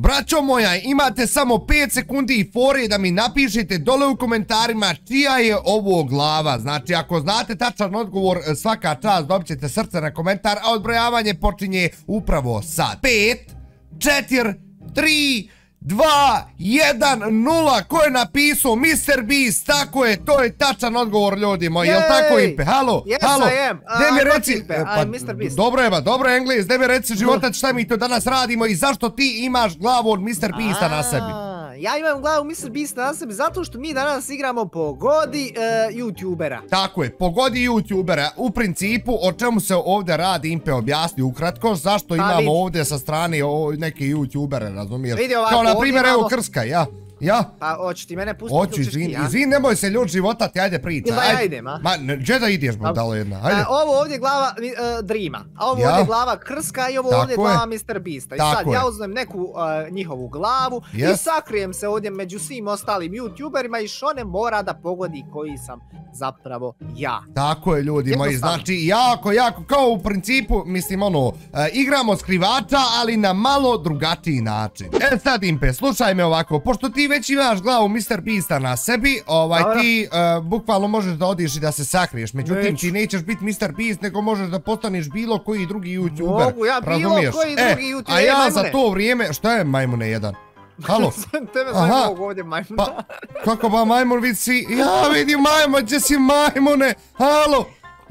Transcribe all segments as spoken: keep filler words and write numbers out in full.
Braćo moja, imate samo pet sekundi i fore da mi napišete dole u komentarima čija je ovo glava. Znači, ako znate tačan odgovor, svaka čast, dobit ćete srce na komentar, a odbrojavanje počinje upravo sad. pet, četiri, tri, dva, jedan, nula. Ko je napisao? mister Beast, tako je, to je tačan odgovor, ljudi moji, jel tako, Impe? Halo, halo, gde mi reci, dobro je ba, dobro je Engles, gde mi reci životac šta mi to danas radimo i zašto ti imaš glavu od mister Beasta na sebi? Ja imam glavu mister Beasta na sebi zato što mi danas igramo Pogodi YouTubera. Tako je, Pogodi YouTubera, u principu o čemu se ovdje radi, Impe objasni ukratko, zašto imamo ovdje sa strane neke YouTubere, razumiješ? Na primjer, evo Krska, ja, ja. Pa, hoću ti mene pustiti? Hoću, izvin, izvin, nemoj se ljud života, ti ajde priča. Ili da ja idem, a? Ma, gdje da ideš, budalo jedna, ajde. Ovo ovdje je glava Dreama, a ovo ovdje je glava Krska i ovo ovdje je glava mister Beasta. I sad ja uzmem neku njihovu glavu i sakrijem se ovdje među svim ostalim YouTuberima i Šone mora da pogodi koji sam zapravo ja. Tako je, ljudi moji, znači jako, jako, kao u principu, mislim ono, igramo skrivača, ali na malo drugačiji način. E sad, Impe, slušaj me ovako, pošto ti već imaš glavu mister Beasta na sebi, ovaj, ti bukvalno možeš da odiš i da se sakriješ, međutim ti nećeš biti mister Beast, nego možeš da postaneš bilo koji drugi YouTuber. Mogu ja bilo koji drugi YouTuber, a ja za to vrijeme, šta je majmune jedan? Halo? Tebe sve mogu ovdje majmuna. Kako ba majmun vidi si, ja vidim majmun, gdje si majmune, halo?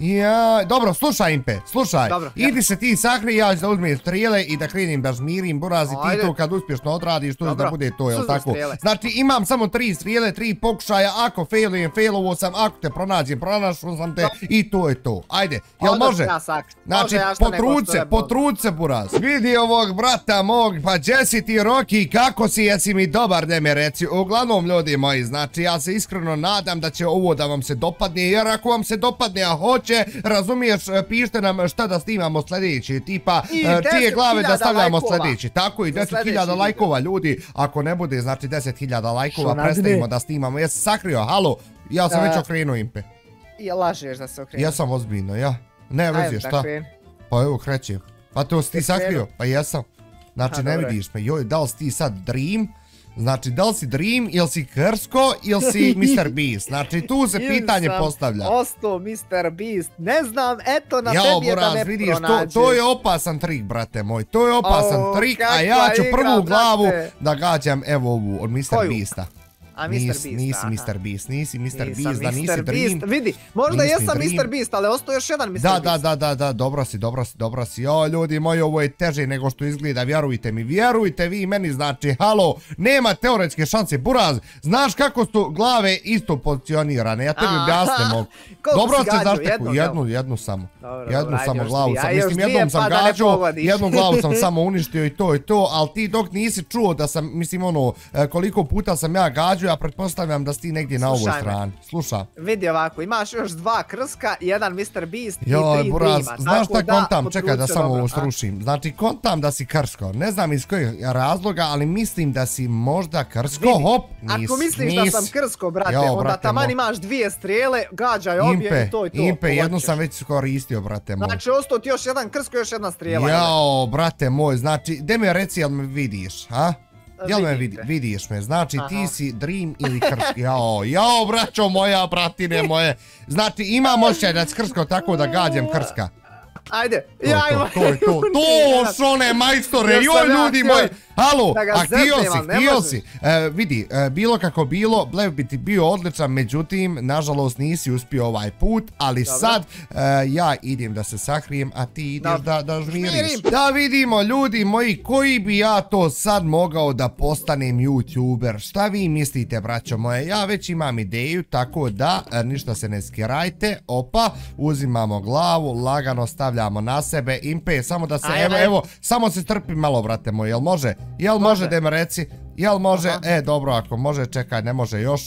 Ja, dobro, slušaj Impe, slušaj, idi se ti sakri, ja ću da uzmem strijele i da krenim da žmirim, burazi ti to kad uspješno odradiš, to da bude to, jel tako? Znači imam samo tri strijele, tri pokušaja, ako failujem, failovo sam, ako te pronađem, pronašao sam te i to je to, ajde, jel može? Znači, potrud se, potrud se buraz. Vidi ovog brata mog, pa gdje si ti Roki, kako si, jesi mi dobar, ne me reci, uglavnom ljudi moji, znači ja se iskreno nadam da će ovo da vam se dopadne, jer ako vam se dopadne, a hoće, razumiješ, pišite nam šta da snimamo sljedeći, tipa čije glave da stavljamo sljedeći, tako i deset hiljada lajkova, ljudi, ako ne bude, znači deset hiljada lajkova, prestavimo da snimamo, jesi sakrio, halo, ja sam već okrenuo Impe. I lažeš da se okrenuo. Ja sam ozbiljno, ja, ne vezi, šta? Pa evo, krećem, pa to si ti sakrio, pa jesam, znači ne vidiš me, joj, da li si ti sad Dream? Znači, da li si Dream, ili si Krsko, ili si mister Beast? Znači, tu se pitanje postavlja. Ili sam ostao mister Beast, ne znam, eto na tebi je da ne pronađeš. To je opasan trik, brate moj, to je opasan trik, a ja ću prvu glavu da gađam, evo ovu, od mister Beasta. A mister Beast, nisi mister Beast, nisi mister Beast, da nisi Dream. Vidi, možda jesam mister Beast, ali ostao još jedan mister Beast. Da, da, da, da, dobro si, dobro si, dobro si. O, ljudi moji, ovo je teže nego što izgleda, vjerujte mi, vjerujte vi meni, znači, halo, nema teoretske šanse, buraz, znaš kako su glave isto pozicionirane, ja tebi objasnim mogu. Dobro si zašteku, jednu, jednu samo, jednu samo glavu sam, mislim, jednom sam gađao, jednu glavu sam samo uništio i to i to, ali ti dok nisi čuo da sam, mislim, ono, koliko puta sam ja gađao, ja pretpostavljam da si ti negdje na ovoj strani. Slušam. Vidi ovako, imaš još dva Krska, jedan mister Beast i tri Dreama. Znaš šta kontam, čekaj da samo ovo srušim. Znači kontam da si Krsko, ne znam iz kojeg razloga, ali mislim da si možda Krsko, hop, nis. Ako misliš da sam Krsko, brate, onda taman imaš dvije strijele, gađaj obje i to i to. Impe, jednu sam već koristio, brate moj. Znači ostao ti još jedan Krsko, još jedna strijela. Jao, brate moj, znači, gdje me reci, jel me vidiš, ha? Jel me vidiš me, znači ti si Dream ili Krsko, jao, jao braćo moja, bratine moje, znači imam osjećaj da si Krsko tako da gađam Krska. Ajde, ja imam. To je to, to Šone majstore, joj ljudi moji, halo, a htio si, htio si, vidi, bilo kako bilo, Blev bi ti bio odličan, međutim, nažalost nisi uspio ovaj put, ali sad ja idem da se sakrijem, a ti ideš da žmiriš. Da vidimo, ljudi moji, koji bi ja to sad mogao da postanem YouTuber, šta vi mislite, braćo moje, ja već imam ideju, tako da, ništa se ne skirajte, opa, uzimamo glavu, lagano stavljamo na sebe, Impe, samo da se, evo, evo, samo se strpi malo, brate moj, jel može? Jel može da im reci? Jel može? E, dobro, ako može, čekaj, ne može još.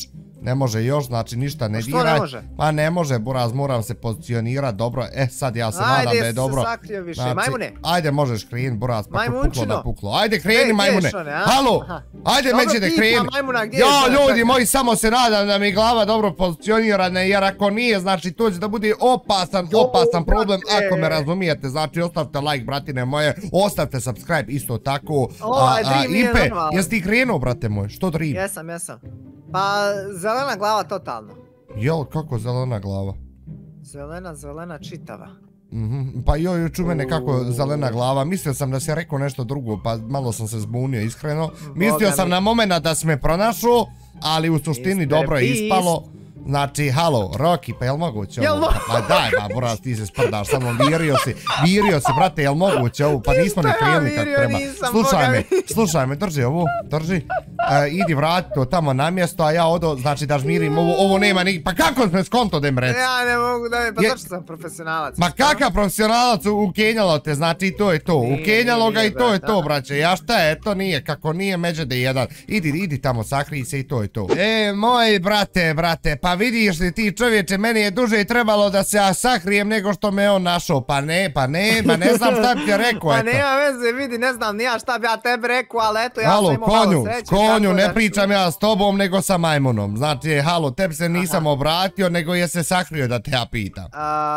Ne može još, znači ništa ne diraj. Što ne može? Pa ne može, buraz, moram se pozicionirati dobro. E, sad ja se nadam da je dobro. Ajde, se sakrio više. Majmune. Ajde, možeš kreniti, buraz, pa kod puklo da puklo. Ajde, kreni, majmune. Halo, ajde, međete, kreni. Ja, ljudi moji, samo se nadam da mi glava dobro pozicionirana, jer ako nije, znači to će da bude opasan, opasan problem, ako me razumijete. Znači, ostavite like, bratine moje, ostavite subscribe, isto tako. Impe, jesi ti krenuo, brate moj? Što Dream? Jesam, jesam. Pa, zelena glava totalno. Jel, kako zelena glava? Zelena, zelena čitava. Pa joj, ču mene kako zelena glava. Mislio sam da si rekao nešto drugo, pa malo sam se zbunio, iskreno. Mislio sam na momena da si me pronašao, ali u suštini dobro je ispalo. Znači, halo, Roki, pa jel moguće ovo? Pa daj, ba, buraz, ti se sprdaš sa mnom, virio si, virio si, brate, jel moguće ovo? Pa nismo ne krenuli kako treba. Slušaj me, slušaj me, drži ovu, drži. Idi vrati to tamo na mjesto, a ja odo, znači da žmirim, ovo nema ni... Pa kako me skonto dem reci? Ja ne mogu da mi, pa zašto sam profesionalac? Ma kakav profesionalac, ukenjalo te, znači to je to, ukenjalo ga i to je to, braće. Ja šta je, to nije, kako nije međede jedan. Idi, idi tamo, sakrij se i to je to. E, moj brate, brate, pa vidiš li ti čovječe, meni je duže trebalo da se ja sakrijem nego što me on našao. Pa ne, pa ne, ma ne znam šta bi ti rekao, eto. Pa nema veze, vidi, ne znam ni ja šta bi ja tebi rekao, ali eto, ja sam imao malo sreće. Konju, ne pričam ja s tobom, nego sa majmunom. Znači, halo, tebi se nisam obratio, nego je se sakrio da te ja pitam.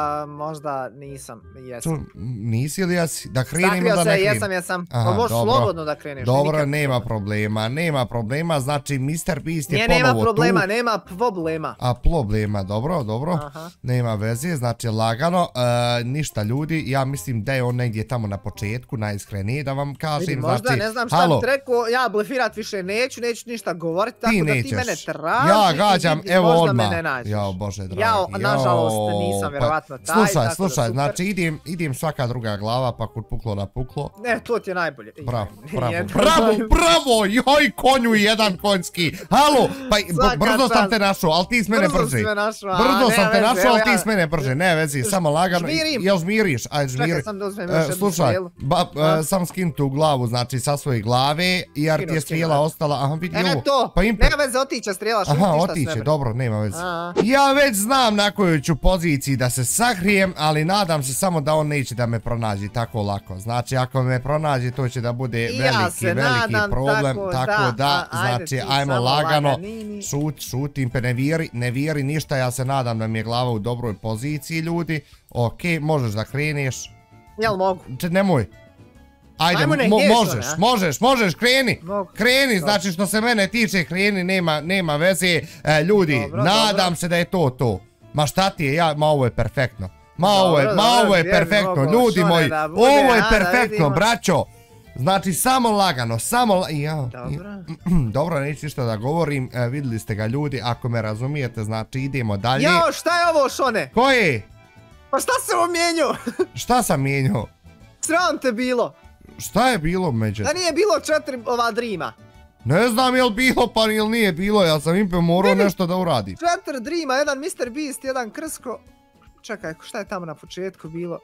Možda nisam, jesam. Nisi ili jesi? Da krenim ili da ne krenim? Sakrio se, jesam, jesam. Pa možeš slobodno da kreniš. Dobro, nema problema, nema problema, znači mister Beast je ponovo tu. Nema problema, nema problema. A problema, dobro, dobro, nema veze, znači lagano, ništa ljudi, ja mislim da je on negdje tamo na početku, najiskrenije da vam kažem, znači, možda, ne znam šta bi rekao, ja blefirat više neću, neću ništa govoriti, tako da ti mene traži, ja gađam, evo odmah, jao bože dragi, jao, nažalost nisam vjerovatno taj, slušaj, slušaj, znači idem, idem svaka druga glava, pa kod puklo na puklo, ne, to ti je najbolje, bravo, bravo, bravo, bravo, joj konju jedan konjski, halo, pa brzo sam te našao, ali ti s mene brži. Brzo sam te našao, ali ti s mene brže. Ne vezi, samo lagano. Jel žmiriš? Ajde žmiri. Čekaj sam da uzmem još jednu Slušaj, sam skinu tu glavu, znači sa svoje glave, jer ti je strijela ostala. Aha, vidi ovo. E, to, nema veze, otiće strijela. Aha, otiće, dobro, nema veze. Ja već znam na kojoj ću poziciji da se sakrijem, ali nadam se samo da on neće da me pronađi tako lako. Znači, ako me pronađi, to će da bude veliki, veliki problem. Tako da, znači, ajmo lagano. Šut, šut, impe, ne vjeri, ne vjeri ništa, ja se nadam da mi je glava u dobroj poziciji, ljudi. Okej, možeš da kreneš. Jel mogu? Nemoj. Ajde, možeš, možeš, možeš, kreni. Kreni, znači što se mene tiče, kreni, nema veze. Ljudi, nadam se da je to to. Ma šta ti je, ja, ma ovo je perfektno. Ma ovo je perfektno, ljudi moji. Ovo je perfektno, braćo. Znači, samo lagano, samo... Dobro. Dobro, neću ništa da govorim, vidjeli ste ga ljudi, ako me razumijete, znači idemo dalje. Jao, šta je ovo, Šone? Ko je? Pa šta se ovo mijenjao? Šta sam mijenjao? Sram te bilo. Šta je bilo među? Da nije bilo četiri ova Dreama. Ne znam je li bilo pa ili nije bilo, ja sam impe morao nešto da uradim. Četiri Dreama, jedan mister Beast, jedan Krsko. Čekaj, šta je tamo na početku bilo?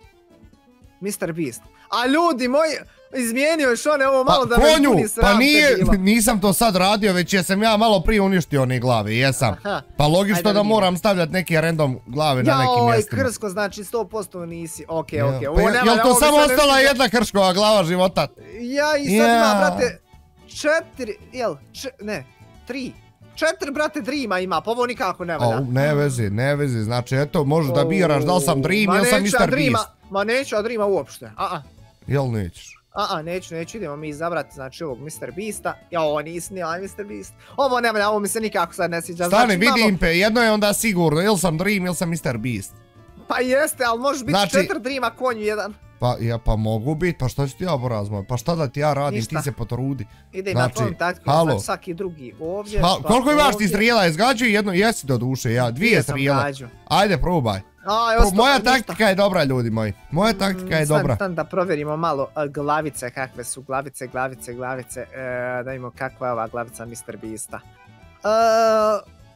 mister Beast. A ljudi moji, izmijenio je Šone ovo malo da me puni sram te bilo. Pa nisam to sad radio, već jesam ja malo prije uništio one glave, jesam. Pa logično da moram stavljati neke random glave na nekim mjestima. Joj, Krsko, znači sto posto nisi, okej, okej. Jel to samo ostala jedna Krškova glava života? Ja i sad ima, brate, četiri, jel, ne, tri. Četiri, brate, Dreama ima, pa ovo nikako ne valja. Ne vezi, ne vezi, znači eto, možeš da biraš da li sam Dream ili sam mister Beast. Ma neću, a Dreama uopšte, a-a. Jel nećeš? A-a, neću, neću, idemo mi izabrati, znači, ovog mister Beasta. Ja, ovo nisi, nije ovaj mister Beast. Ovo ne valja, ovo mi se nikako sad ne sviđa. Stani, vidim pe, jedno je onda sigurno, ili sam Dream ili sam mister Beast. Pa jeste, ali možeš biti četiri Dreama, konju jedan. Pa, ja, pa mogu biti, pa šta ću ti ja porazmoj, pa šta da ti ja radim, ti se potrudi. Ide na tvojom taktiku, znači svaki drugi ovdje. Koliko imaš ti strijela, izgađuju jedno, jesi do duše, ja, dvije strijela. Ajde, probaj. Moja taktika je dobra, ljudi moji, moja taktika je dobra. Sad da provjerimo malo glavice, kakve su glavice, glavice, glavice, da vidimo kakva je ova glavica mister Beasta.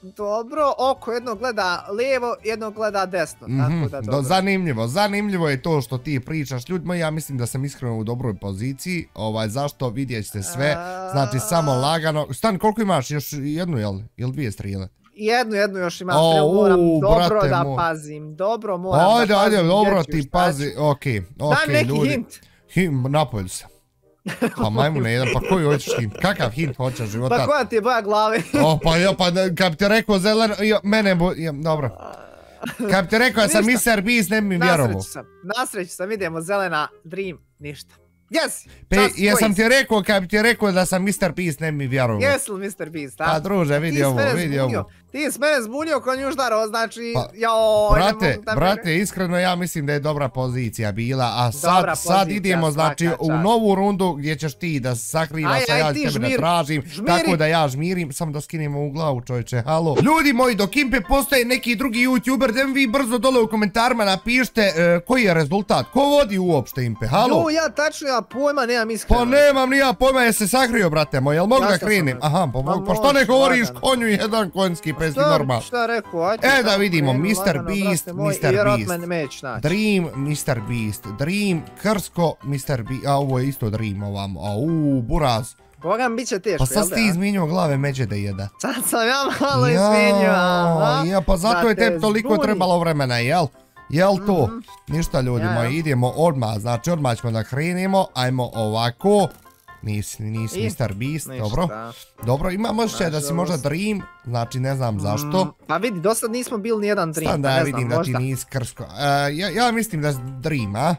Dobro, oko jedno gleda lijevo, jedno gleda desno, tako da dobro. Zanimljivo, zanimljivo je to što ti pričaš. Ljudi moji, ja mislim da sam iskreno u dobroj poziciji. Ovaj, zašto vidjet ćete sve, znači samo lagano. Stan, koliko imaš? Još jednu, jel? Ili dvije strijele? Jednu, jednu još imam, moram dobro da pazim, dobro moram da pazim. Ajde, ajde, dobro ti pazi, okej, okej, ljudi. Daj neki hint. Hint, napolju sam. Pa majmune jedan, pa koji hoćeš hint? Kakav hint hoćeš života? Pa koja ti je boja glave? O, pa ja, pa kad bi ti rekao zeleno, mene bo... Dobro. Kad bi ti rekao da sam mister Beast, ne bi mi vjerovo. Nasreću sam, nasreću sam, idemo zelena, Dream, ništa. Yes! Jesam ti rekao, kad bi ti rekao da sam mister Beast, ne bi mi vjerovo. Jesi li mister Beast, a? Pa druže, vidi ovo, vidi ovo. Ti s mene zbunio ko njuždaro, znači, joj, brate, brate, iskreno ja mislim da je dobra pozicija bila, a sad, sad idemo, znači, u novu rundu gdje ćeš ti da sakrivaš, a ja tebe da tražim, tako da ja žmirim, samo da skinemo u glavu, čovječe, halo. Ljudi moji, dok Impe postaje neki drugi youtuber, da vi brzo dole u komentarima napišite koji je rezultat, ko vodi uopšte Impe, halo? Jo, ja tačno, ja pojma nemam iskreno. Pa nemam ni ja pojma, je se sakrio, brate moj, jel mogu da krenim? Aha, pa što ne govoriš konju jedan konjski pes ti normalno? Šta rekao, ajde. E da vidimo, mister Beast, mister Beast, Dream, mister Beast, Dream, Krsko, mister Beast, a ovo je isto Dream ovamo, a uuu, buraz. Bogam, bit će teško, pa sad ti izminio glave međede jeda. Sad sam ja malo izminio, ja, pa zato je tebi toliko trebalo vremena, jel? Jel to? Ništa ljudi moji, idemo odmah, znači odmah ćemo da krenemo, ajmo ovako. Nisi, nisi mister Beast, dobro. Dobro, imam osjećaj da si možda Dream, znači ne znam zašto. Pa vidi, do sad nismo bili nijedan Dream, Stan da ja vidim da ti nisi Krsko. Ja mislim da si Dream, a?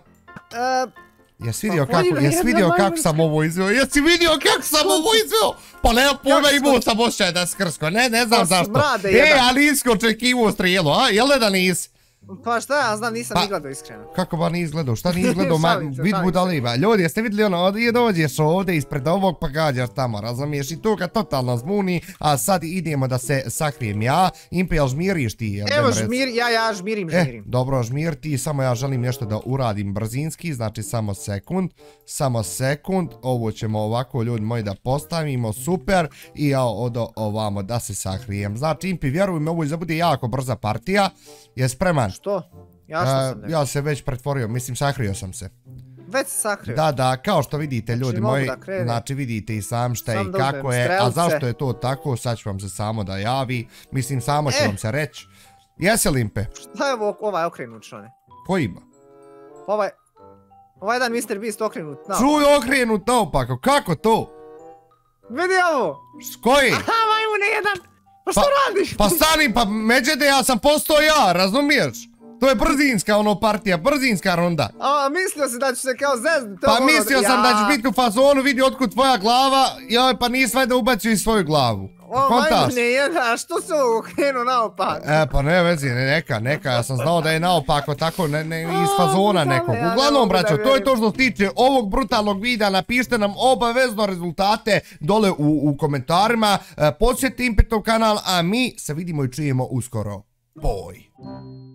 Jesi vidio kako sam ovo izveo? Jesi vidio kako sam ovo izveo? Pa nema pojma, imao sam osjećaj da si Krsko, ne znam zašto. E, ali nisi očekivao strijelu, a? Jel da nisi? Pa šta ja znam, nisam ni gledao iskreno. Kako ba ni izgledao, šta ni izgledao, vid budaliva. Ljudi, jeste vidjeli ono, dođeš ovdje ispred ovog pa gađaš tamo, razumiješ, i to ga totalno zbuni, a sad idemo da se sakrijem ja. Impe, jel žmiriš ti? Evo žmir, ja, ja žmirim, žmirim. Dobro, žmir ti, samo ja želim nešto da uradim brzinski, znači samo sekund, samo sekund, ovo ćemo ovako ljudi moji da postavimo, super, i ja odo ovamo da se sakrijem. Znači Impe, vjeruj me, ovo je bude jako brza partija, je spreman? Što? Ja što sam nekako? Ja se već pretvorio, mislim sakrio sam se. Već se sakrio? Da, da, kao što vidite ljudi moji, znači vidite i sam šta i kako je, a zašto je to tako, sad ću vam se samo da javi, mislim samo ću vam se reći. Jesi li Impe? Šta je ovaj okrenut šone? Ko ima? Ovaj, ovaj jedan mister Beast okrenut naopako. Čuj okrenut naopako, kako to? Vidi ovo! S koji? Aha, majmune jedan! Pa što radiš? Pa stani, pa međede ja sam postao ja, razumiješ? To je brzinska ono partija, brzinska runda. A, mislio si da ću se kao zezniti. Pa mislio sam da ćeš biti u fazonu, vidi otkud tvoja glava, joj pa nisi valjda ubacio i svoju glavu. O, majmune jedna, što se ovo krenuo naopako? E, pa ne vezi, neka, neka, ja sam znao da je naopako tako, ne iz fazona nekog. Uglavnom, braćo, to je to što se tiče ovog brutalnog videa, napišite nam obavezno rezultate dole u komentarima, posjetite Impetov kanal, a mi se vidimo i čujemo uskoro. Boj!